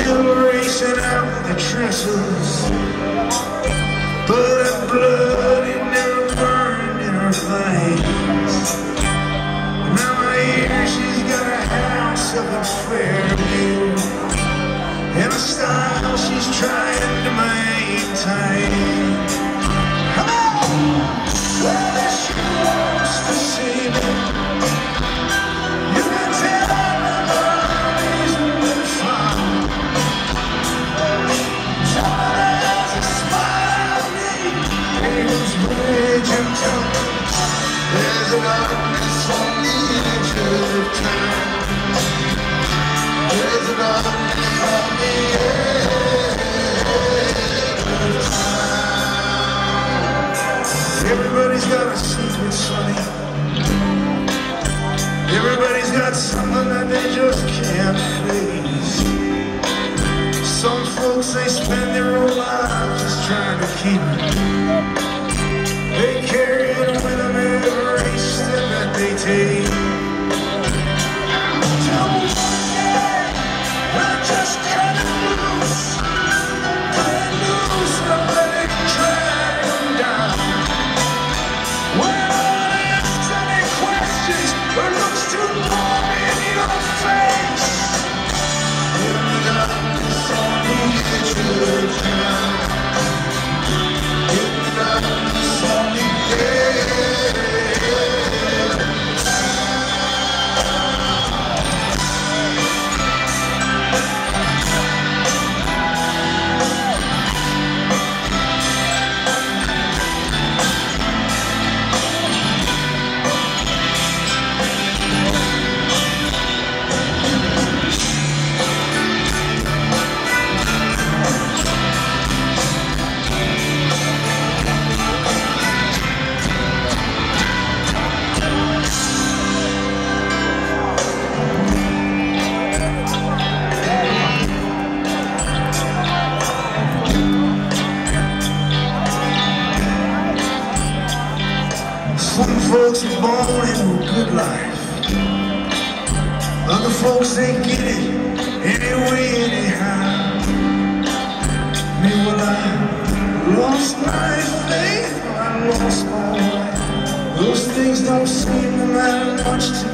still racing out the trestles, but that blood it never burned in her veins. Now I hear she's got a house up in Fairview, and a style she's trying to maintain. Well, if she wants to see me, you can tell her the reason we're fine. There's a smile on me, Abel's bridge of tongues. There's a darkness on the edge of time. There's a darkness on the edge of time. Everybody's got a secret, Sonny. Everybody's got something that they just can't face. Some folks, they spend their whole lives just trying to keep it. They carry it with them every step that they take. Tell me one day, we're just cutting loose. Cutting loose, don't let it drag them down. When no one asks any questions or looks to look in your face, in the darkness on the edge of town, in the darkness on the edge of some folks are born into a good life. Other folks, they get it anyway, anyhow. Me, well, I lost my faith, I lost my life. Those things don't seem to matter much to